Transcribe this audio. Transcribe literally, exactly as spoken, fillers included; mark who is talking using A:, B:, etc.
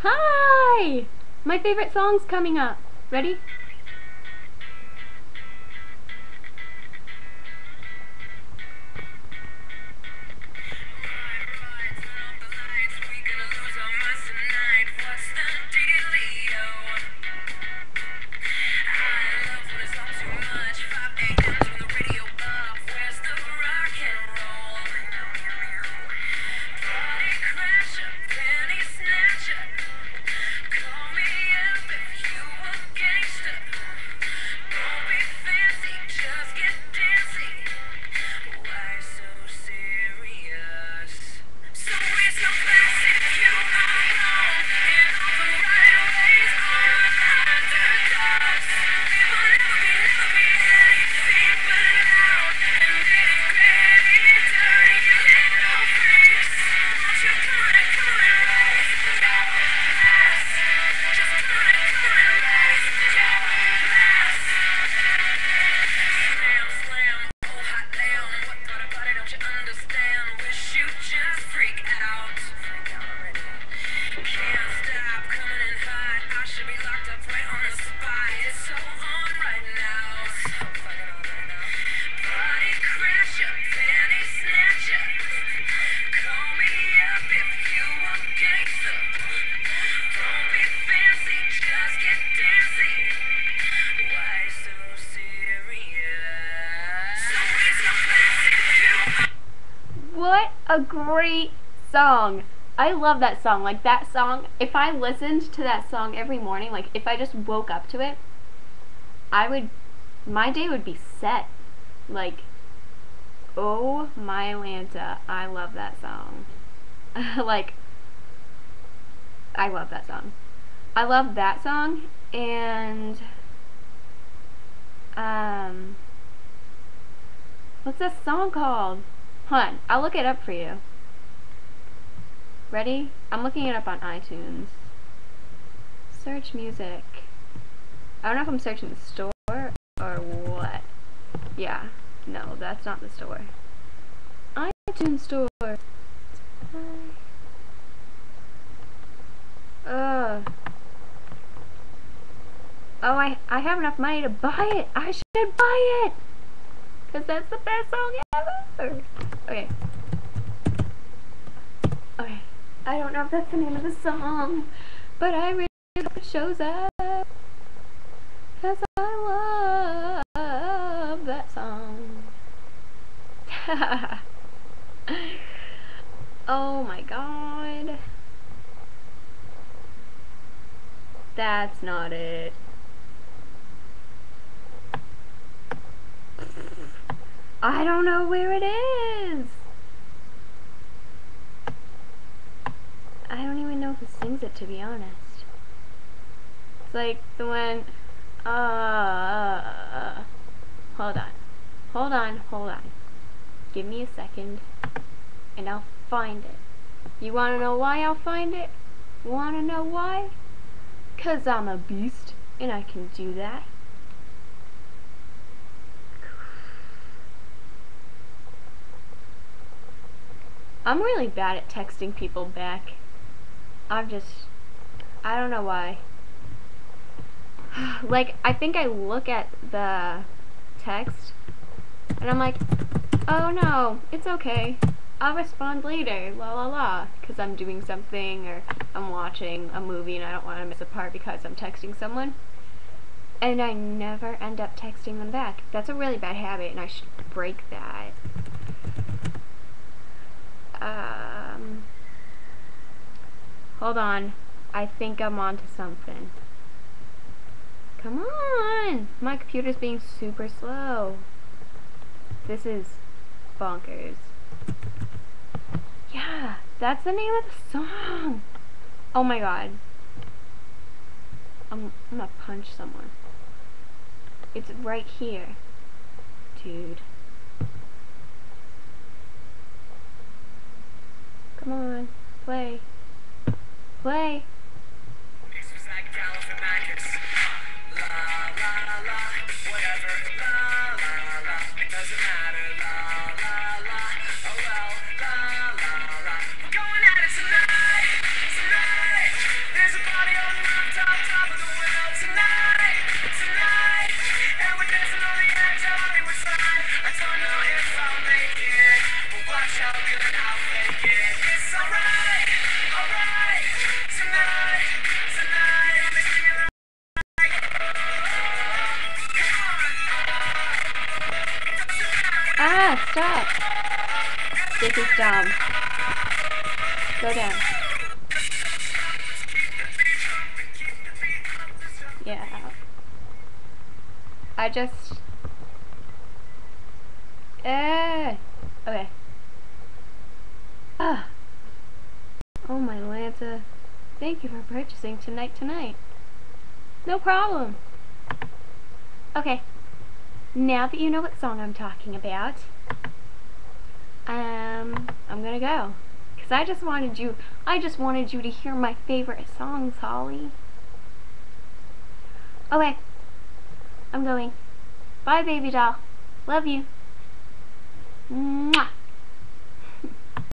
A: Hi! My favorite song's coming up. Ready? What a great song. I love that song. Like, that song, if I listened to that song every morning, like if I just woke up to it, I would, my day would be set. Like, oh my Atlanta, I love that song. Like, I love that song. I love that song, and um what's that song called? Hold on, I'll look it up for you. Ready? I'm looking it up on iTunes. Search music. I don't know if I'm searching the store or what. Yeah, no, that's not the store. iTunes store. Uh. Oh, I I have enough money to buy it. I should buy it, cause that's the best song ever. Okay. Okay. I don't know if that's the name of the song, but I really hope it shows up, cause I love that song. Oh my god. That's not it. I don't know where it is. I don't even know who sings it, to be honest. It's like the one, uh, hold on, hold on, hold on. Give me a second, and I'll find it. You wanna know why I'll find it? Wanna know why? 'Cause I'm a beast, and I can do that. I'm really bad at texting people back. I'm just, I don't know why. Like, I think I look at the text, and I'm like, oh no, it's okay. I'll respond later, la la la, because I'm doing something, or I'm watching a movie and I don't want to miss a part because I'm texting someone. And I never end up texting them back. That's a really bad habit, and I should break that. Um, hold on. I think I'm onto something. Come on! My computer's being super slow. This is bonkers. Yeah, that's the name of the song. Oh my god. I'm, I'm gonna punch someone. It's right here. Dude. Come on, play. Play.
B: There's a
A: dumb. Go down. Yeah. I just... Eh. Okay. Ah. Oh my Lanta. Thank you for purchasing Tonight Tonight. No problem. Okay. Now that you know what song I'm talking about, um, I'm gonna go. Cause I just wanted you, I just wanted you to hear my favorite songs, Holly. Okay. I'm going. Bye, baby doll. Love you. Mwah.